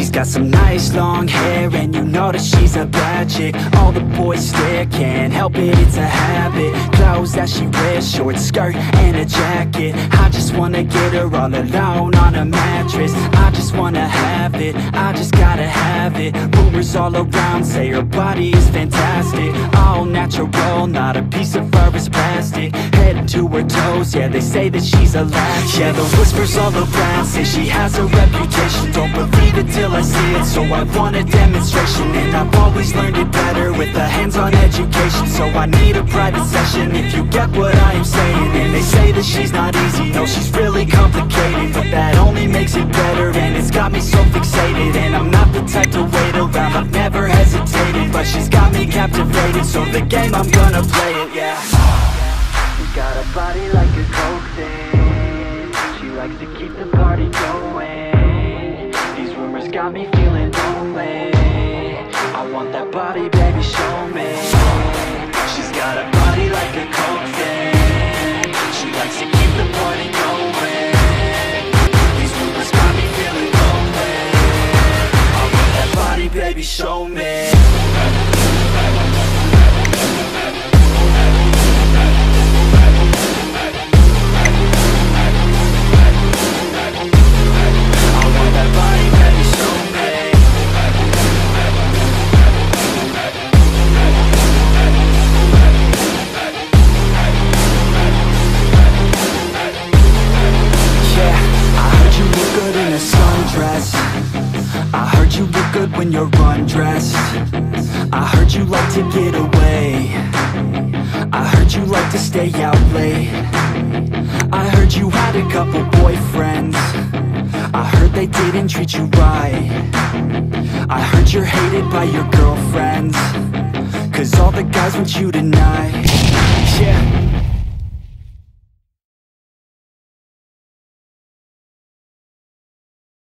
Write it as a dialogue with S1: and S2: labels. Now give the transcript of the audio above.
S1: She's got some nice long hair, and you know that she's a bad chick. All the boys stare, can't help it, it's a habit. Clothes that she wears, short skirt and a jacket. I just wanna get her all alone on a mattress. I just wanna have it, I just gotta have it. Rumors all around say her body is fantastic. All natural, not a piece of fur is plastic. Head to her toes, yeah, they say that she's a latch. Yeah, the whispers all around say she has a reputation. Don't believe it till I see it, so I want a demonstration. And I've always learned it better with a hands-on education. So I need a private session if you get what I am saying. And they say that she's not easy, no, she's really complicated. But that only makes it better, and it's got me so fixated. And I'm not the type to wait around, I've never hesitated. But she's got me captivated, so the game, I'm gonna play it, yeah. She got a body like a coke thing. She likes to keep the party going. These rumors got me feeling lonely. I want that body, baby, show me. She's got a body like a coke thing. She likes to keep the party going. These rumors got me feeling lonely. I want that body, baby, show me. I heard you look good when you're undressed. I heard you like to get away. I heard you like to stay out late. I heard you had a couple boyfriends. I heard they didn't treat you right. I heard you're hated by your girlfriends, 'cause all the guys want you tonight. Yeah.